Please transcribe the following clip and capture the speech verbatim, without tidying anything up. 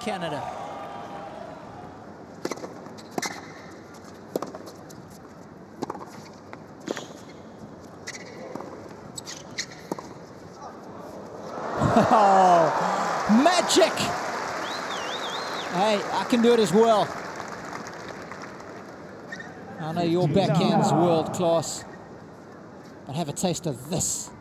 Canada. Oh, magic! Hey, I can do it as well. I know your backhand's world class, but have a taste of this.